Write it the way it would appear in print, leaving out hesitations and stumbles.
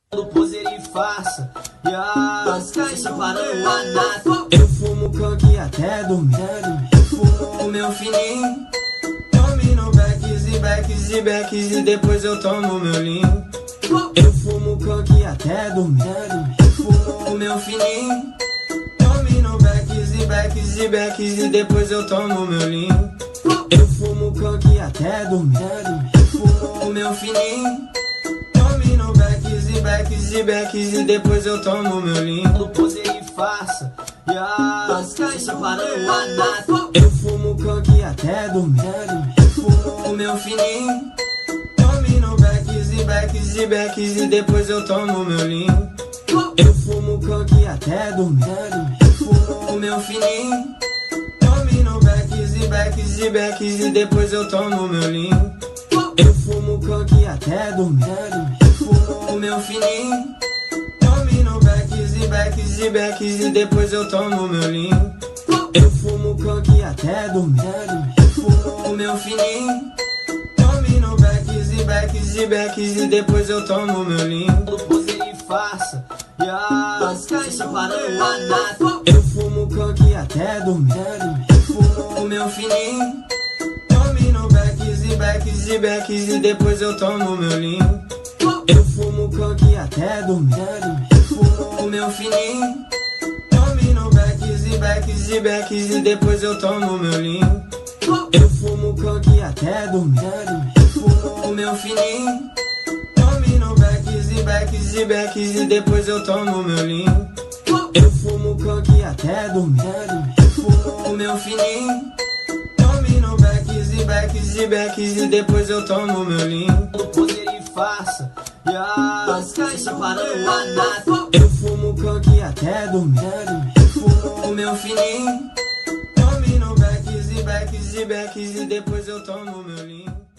Do poser e farsa, e as caras separando a nata. Eu fumo coque até dormir, fumo o meu fininho. Domino backs e depois eu tomo meu linho. Eu fumo coque até dormir, fumo o meu fininho. Domino backs e depois eu tomo meu linho. Eu fumo coque até dormir, fumo o meu fininho. Domino backs e depois eu tomo meu linho. Do poser e farsa, e as caras separando a nata. Eu fumo coque até dormir, fumo o meu fininho. Domino backs e depois eu tomo meu linho. Eu fumo coque até dormir, fumo o meu fininho. Domino backs e depois eu tomo meu linho. Eu fumo coque até dormir, fumo o meu fininho. Domino backs e depois eu tomo meu linho. Eu fumo coque até dormir, fumo o meu fininho. Domino backs e depois eu tomo meu linho. Do poser e farsa, e as caras separando a nata. Eu fumo coque até dormir, fumo o meu fininho. Domino backs e depois eu tomo meu linho. Eu fumo coque até dormir, fumo o meu fininho. Domino backs e depois eu tomo meu linho. Eu fumo coque até dormir, fumo o meu fininho. Domino backs e depois eu tomo meu linho. Eu fumo coque até dormir, fumo o meu fininho. Domino backs e depois eu tomo meu linho. Do poser e farsa, e as caras separando a nata. Eu fumo coque até dormir, fumo o meu fininho. Domino backs e depois eu tomo meu linho.